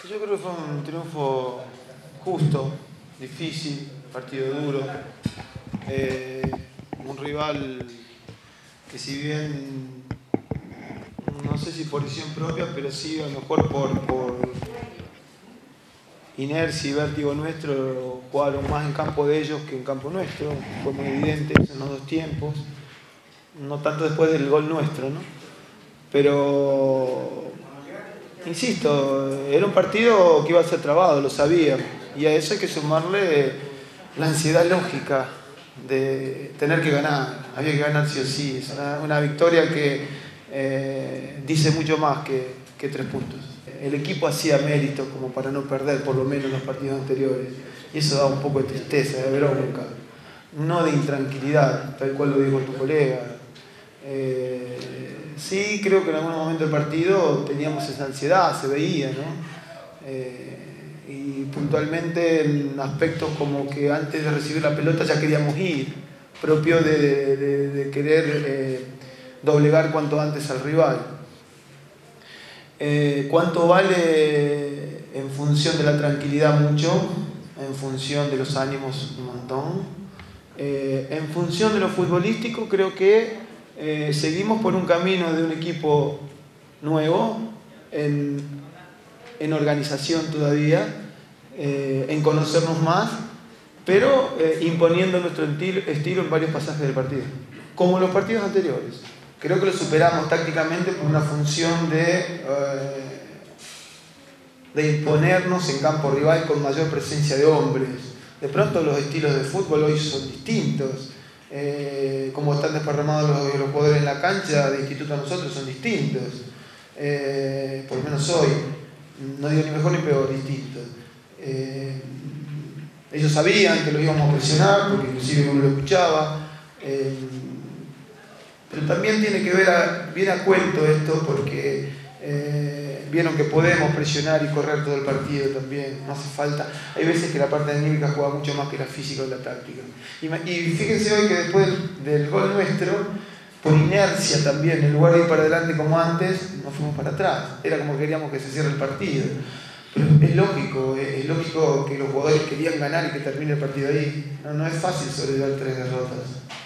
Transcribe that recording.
Yo creo que fue un triunfo justo, difícil, partido duro. Un rival que, si bien no sé si por decisión propia, pero sí a lo mejor por inercia y vértigo nuestro, jugaron más en campo de ellos que en campo nuestro. Fue muy evidente en los dos tiempos, no tanto después del gol nuestro, ¿no? Pero insisto, era un partido que iba a ser trabado, lo sabíamos, y a eso hay que sumarle la ansiedad lógica de tener que ganar. Había que ganar sí o sí. Es una victoria que dice mucho más que 3 puntos. El equipo hacía mérito como para no perder por lo menos los partidos anteriores, y eso da un poco de tristeza, de bronca, no de intranquilidad, tal cual lo dijo tu colega. Sí, creo que en algún momento del partido teníamos esa ansiedad, se veía, ¿no? Y puntualmente en aspectos como que antes de recibir la pelota ya queríamos ir, propio de querer doblegar cuanto antes al rival. ¿Cuánto vale en función de la tranquilidad? Mucho, en función de los ánimos un montón, en función de lo futbolístico creo que seguimos por un camino de un equipo nuevo, en organización todavía, en conocernos más, pero imponiendo nuestro estilo en varios pasajes del partido, como en los partidos anteriores. Creo que lo superamos tácticamente por una función de imponernos en campo rival con mayor presencia de hombres. De pronto los estilos de fútbol hoy son distintos. Como están desparramados los jugadores en la cancha, de instituto a nosotros son distintos. Por lo menos hoy, no digo ni mejor ni peor, distintos. Ellos sabían que los íbamos a presionar, porque inclusive uno lo escuchaba. Pero también tiene que ver viene a cuento esto, porque vieron que podemos presionar y correr todo el partido también, no hace falta. Hay veces que la parte anímica juega mucho más que la física o la táctica. Y fíjense hoy que después del gol nuestro, por inercia también, en lugar de ir para adelante como antes, nos fuimos para atrás. Era como queríamos que se cierre el partido. Pero es lógico que los jugadores querían ganar y que termine el partido ahí. No es fácil sobrellevar 3 derrotas.